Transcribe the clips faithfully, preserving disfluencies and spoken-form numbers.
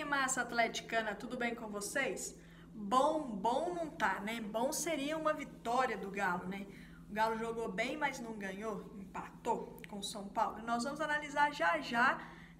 massa atleticana, tudo bem com vocês? Bom, bom não tá, né? Bom seria uma vitória do Galo, né? O Galo jogou bem, mas não ganhou, empatou com o São Paulo. Nós vamos analisar já já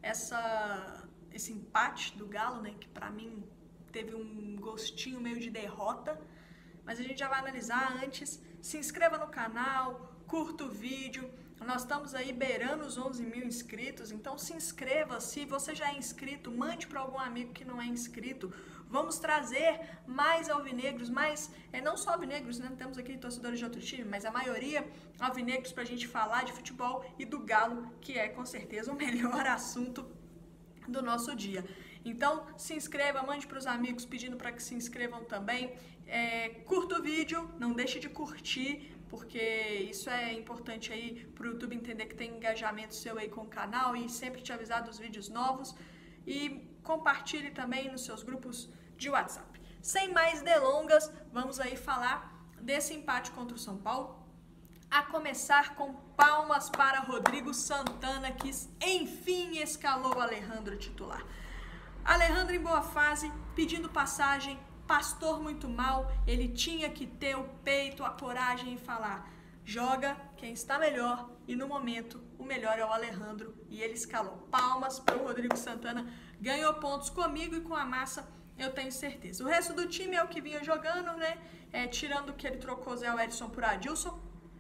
essa, esse empate do Galo, né? Que pra mim teve um gostinho meio de derrota, mas a gente já vai analisar antes. Se inscreva no canal, curta o vídeo. Nós estamos aí beirando os onze mil inscritos, então se inscreva. Se você já é inscrito, mande para algum amigo que não é inscrito. Vamos trazer mais alvinegros, mais, é, não só alvinegros, né? Temos aqui torcedores de outro time, mas a maioria alvinegros para a gente falar de futebol e do Galo, que é com certeza o melhor assunto do nosso dia. Então se inscreva, mande para os amigos pedindo para que se inscrevam também. É, curta o vídeo, não deixe de curtir, porque isso é importante aí para o YouTube entender que tem engajamento seu aí com o canal e sempre te avisar dos vídeos novos. E compartilhe também nos seus grupos de WhatsApp. Sem mais delongas, vamos aí falar desse empate contra o São Paulo. A começar com palmas para Rodrigo Santana, que enfim escalou o Alejandro titular. Alejandro em boa fase, pedindo passagem. Pastor muito mal, ele tinha que ter o peito, a coragem e falar: joga quem está melhor, e no momento o melhor é o Alejandro, e ele escalou. Palmas para o Rodrigo Santana, ganhou pontos comigo e com a massa, eu tenho certeza. O resto do time é o que vinha jogando, né? É, tirando que ele trocou Zé Wellison por Adilson.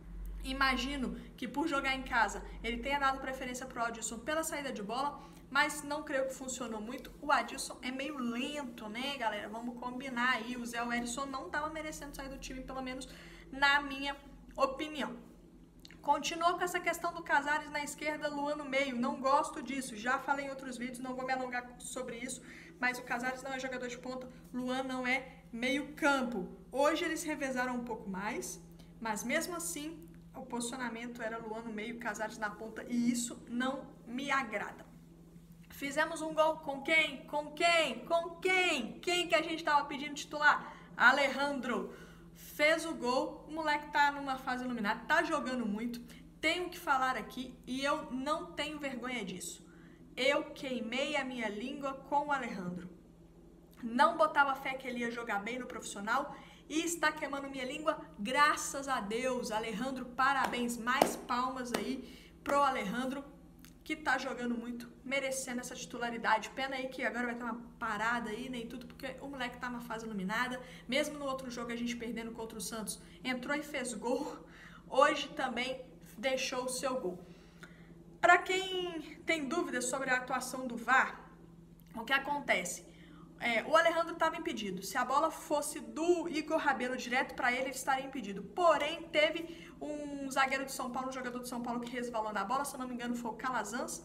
Imagino que por jogar em casa ele tenha dado preferência para o Adilson pela saída de bola, mas não creio que funcionou muito. O Adilson é meio lento, né, galera? Vamos combinar aí. O Zé Wellison não estava merecendo sair do time, pelo menos na minha opinião. Continuou com essa questão do Casares na esquerda, Luan no meio. Não gosto disso. Já falei em outros vídeos, não vou me alongar sobre isso, mas o Casares não é jogador de ponta, Luan não é meio campo. Hoje eles revezaram um pouco mais, mas mesmo assim o posicionamento era Luan no meio, Casares na ponta, e isso não me agrada. Fizemos um gol com quem? Com quem? Com quem? Quem que a gente estava pedindo titular? Alejandro. Fez o gol, o moleque tá numa fase iluminada, tá jogando muito. Tenho que falar aqui e eu não tenho vergonha disso. Eu queimei a minha língua com o Alejandro. Não botava fé que ele ia jogar bem no profissional e está queimando minha língua, graças a Deus. Alejandro, parabéns, mais palmas aí pro Alejandro, que tá jogando muito, merecendo essa titularidade. Pena aí que agora vai ter uma parada aí, nem tudo, porque o moleque tá numa fase iluminada. Mesmo no outro jogo, a gente perdendo contra o Santos, entrou e fez gol. Hoje também deixou o seu gol. Para quem tem dúvidas sobre a atuação do V A R, o que acontece? É, o Alejandro estava impedido. Se a bola fosse do Igor Rabelo direto para ele, ele estaria impedido. Porém, teve um zagueiro de São Paulo, um jogador de São Paulo que resvalou na bola, se eu não me engano foi o Calazans,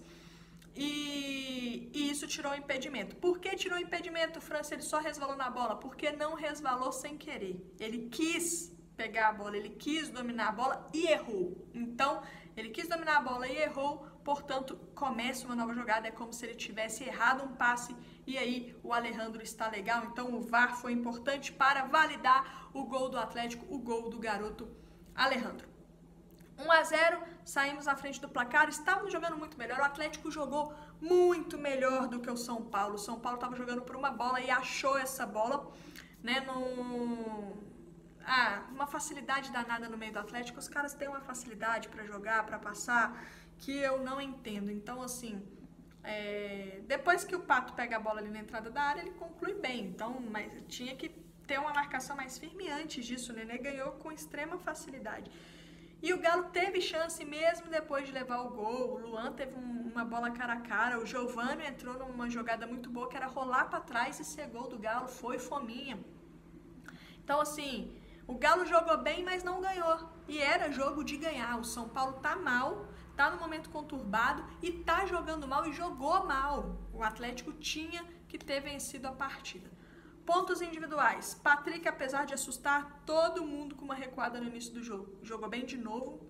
e, e isso tirou o impedimento. Por que tirou o impedimento, França? Ele só resvalou na bola? Porque não resvalou sem querer. Ele quis pegar a bola, ele quis dominar a bola e errou. Então, ele quis dominar a bola e errou, portanto, começa uma nova jogada. É como se ele tivesse errado um passe e aí o Alejandro está legal. Então, o V A R foi importante para validar o gol do Atlético, o gol do garoto Alejandro. um a zero, saímos à frente do placar, estávamos jogando muito melhor. O Atlético jogou muito melhor do que o São Paulo. O São Paulo estava jogando por uma bola e achou essa bola, né, no... Ah, uma facilidade danada no meio do Atlético. Os caras têm uma facilidade para jogar, para passar, que eu não entendo. Então, assim, é... depois que o Pato pega a bola ali na entrada da área, ele conclui bem. Então, mas tinha que ter uma marcação mais firme antes disso. O Nenê ganhou com extrema facilidade. E o Galo teve chance mesmo depois de levar o gol. O Luan teve um, uma bola cara a cara. O Giovani entrou numa jogada muito boa, que era rolar para trás e ser gol do Galo. Foi fominha. Então, assim... O Galo jogou bem, mas não ganhou. E era jogo de ganhar. O São Paulo tá mal, tá no momento conturbado e tá jogando mal e jogou mal. O Atlético tinha que ter vencido a partida. Pontos individuais. Patrick, apesar de assustar todo mundo com uma recuada no início do jogo, jogou bem de novo.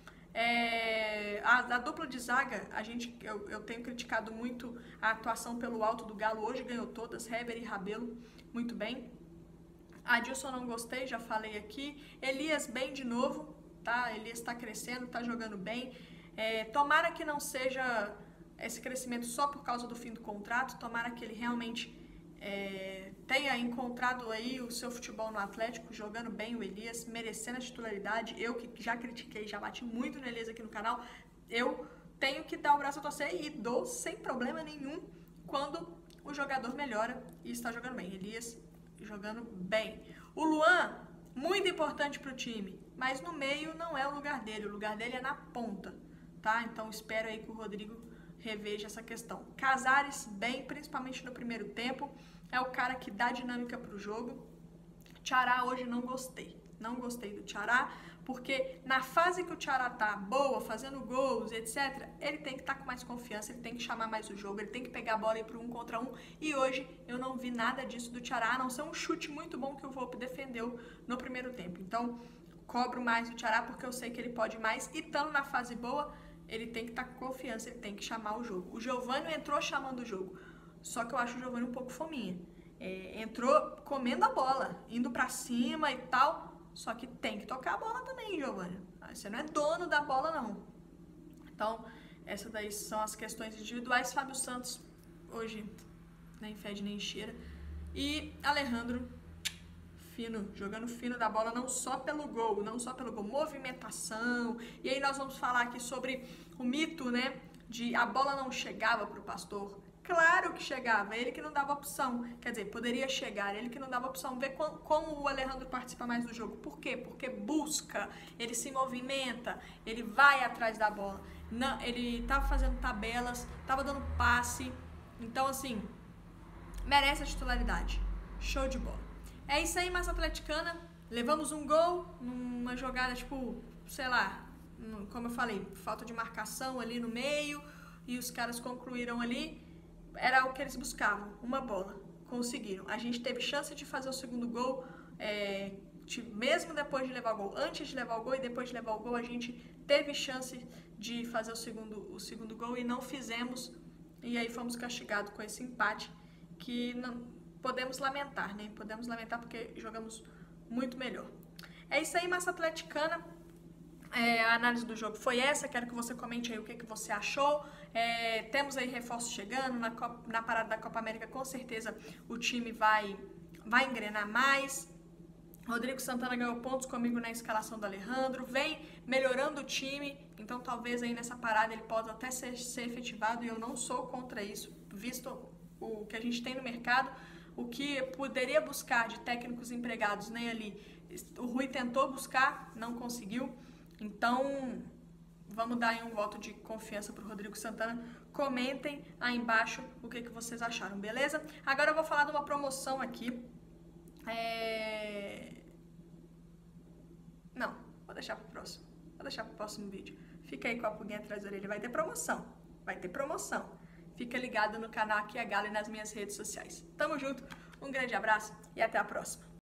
É, a, a dupla de zaga, a gente, eu, eu tenho criticado muito a atuação pelo alto do Galo. Hoje ganhou todas, Heber e Rabelo, muito bem. Adilson não gostei, já falei aqui. Elias bem de novo, tá? Elias está crescendo, tá jogando bem. É, tomara que não seja esse crescimento só por causa do fim do contrato. Tomara que ele realmente é, tenha encontrado aí o seu futebol no Atlético, jogando bem o Elias, merecendo a titularidade. Eu que já critiquei, já bati muito no Elias aqui no canal, eu tenho que dar o braço a torcer e dou sem problema nenhum quando o jogador melhora e está jogando bem. Elias jogando bem. O Luan, muito importante para o time, mas no meio não é o lugar dele, o lugar dele é na ponta, tá? Então espero aí que o Rodrigo reveja essa questão. Casares bem, principalmente no primeiro tempo, é o cara que dá dinâmica para o jogo. Tchará hoje não gostei, não gostei do Tchará, porque na fase que o Tchará tá boa, fazendo gols, etcétera, ele tem que estar tá com mais confiança, ele tem que chamar mais o jogo, ele tem que pegar a bola e ir pro um contra um, e hoje eu não vi nada disso do Tchará, a não ser um chute muito bom que o Volpi defendeu no primeiro tempo. Então, cobro mais o Tchará porque eu sei que ele pode mais, e estando na fase boa, ele tem que estar tá com confiança, ele tem que chamar o jogo. O Giovani entrou chamando o jogo, só que eu acho o Giovani um pouco fominha. É, entrou comendo a bola, indo pra cima e tal, só que tem que tocar a bola também, Giovani. Você não é dono da bola, não. Então, essas daí são as questões individuais. Fábio Santos, hoje, nem fede nem cheira. E Alejandro, fino, jogando fino da bola, não só pelo gol, não só pelo gol, movimentação. E aí nós vamos falar aqui sobre o mito, né, de a bola não chegava pro Pastor. Claro que chegava, ele que não dava opção. Quer dizer, poderia chegar, ele que não dava opção. Vê como o Alejandro participa mais do jogo. Por quê? Porque busca, ele se movimenta, ele vai atrás da bola. Não, ele tava fazendo tabelas, tava dando passe. Então, assim, merece a titularidade. Show de bola. É isso aí, massa atleticana. Levamos um gol numa jogada, tipo, sei lá, como eu falei, falta de marcação ali no meio. E os caras concluíram ali. Era o que eles buscavam, uma bola. Conseguiram. A gente teve chance de fazer o segundo gol, é, de, mesmo depois de levar o gol. Antes de levar o gol e depois de levar o gol, a gente teve chance de fazer o segundo, o segundo gol e não fizemos. E aí fomos castigados com esse empate, que não podemos lamentar, né? Podemos lamentar porque jogamos muito melhor. É isso aí, massa atleticana. É, a análise do jogo foi essa, quero que você comente aí o que, que você achou. É, temos aí reforços chegando, na, Copa, na parada da Copa América com certeza o time vai, vai engrenar mais. Rodrigo Santana ganhou pontos comigo na escalação do Alejandro, vem melhorando o time, então talvez aí nessa parada ele possa até ser, ser efetivado, e eu não sou contra isso, visto o que a gente tem no mercado, o que poderia buscar de técnicos empregados, nem ali, o Rui tentou buscar, não conseguiu. Então, vamos dar aí um voto de confiança para o Rodrigo Santana. Comentem aí embaixo o que, que vocês acharam, beleza? Agora eu vou falar de uma promoção aqui. É... Não, vou deixar para o próximo. Vou deixar para o próximo vídeo. Fica aí com a pulguinha atrás da orelha. Vai ter promoção. Vai ter promoção. Fica ligado no canal Aqui é Galo e nas minhas redes sociais. Tamo junto, um grande abraço e até a próxima.